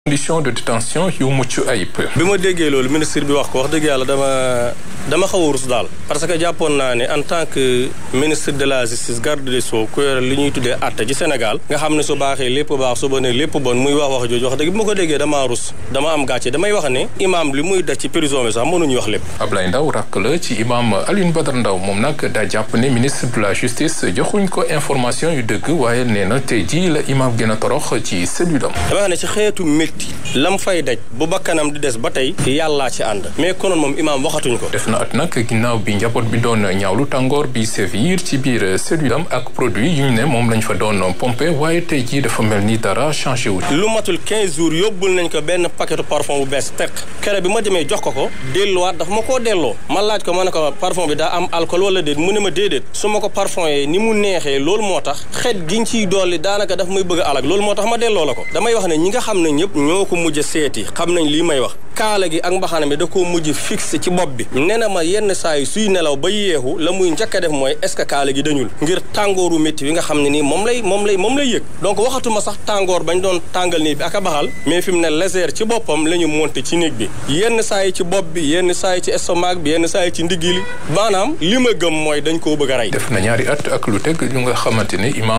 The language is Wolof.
conditions de détention yu mucc ayib. bi ma déggee loolu ministre bi wax ko wax dëgg yàlla dama xaw a rus daal parce que jàppoon naa ne en tant que ministre de la justice garde des sceaux ku yore li ñuy tuddee àtte ci Sénégal nga xam ne su baaxee lépp baax su bonee lépp bon muy wax jooju wax dëgg bi ma ko déggee damaa rus dama am gàcce damay wax ne imam li muy daj ci prison bi sax mënuñu wax lépp. Ablaye Ndaw rakk la ci imam Alioune Badara Ndaw moom nag daa jàpp ne ministre de la justice joxuñ ko information yu dëgg waaye nee na tey jii la imam gën a torox ci cellule am. dama wax ne ci xeetu métti lam fay daj bu bakkanam di des ba tey yàllaa ci ànd mais konoon moom imam waxatuñ ko. def na at nag ginnaaw bi njaboot bi doon ñaawlu tàngoor bi sévir ci biir cellule am ak produit yu ñu ne moom lañ fa doon pompé waaye tey jii dafa mel ni dara changé wu. lu matul 15 jours yóbbul nañ ko benn paquetu parfum bu bees teq kere bi ma demee jox ko delluwaat dafa ma koo delloo ma laaj ko ma ne ko parfum bi daa am alcool wala déet mu ne ma déedéet su ma ko parfum yee ni mu neexee loolu moo tax xet giñ ciy dolli daanaka daf may bëgg a alag loolu moo tax ma delloo la ko damay wax ne ñi nga xam ne ñëpp ñoo ko mujj seeti xam nañ lii may wax kaala gi ak mbaxana mi da koo mujj fixé ci bopp bi nee na ma yenn saa yi suy nelaw ba yeexu la muy njëkk a def mooy est-ce que kaala gi dañul ngir tàngooru métti bi nga xam ne nii moom lay yëg donc waxatuma sax tàngoor bañ doon tàngal nii bi ak a baxal mais fi mu ne laser ci boppam la ñu monté ci néeg bi yenn saa yi ci bopp bi yenn saa yi ci estomac bi yenn saa yi ci ndigg li maanaam li ma gëm mooy dañ koo bëgg a rey. def na ñaari at ak lu teg yu nga xamante ne imam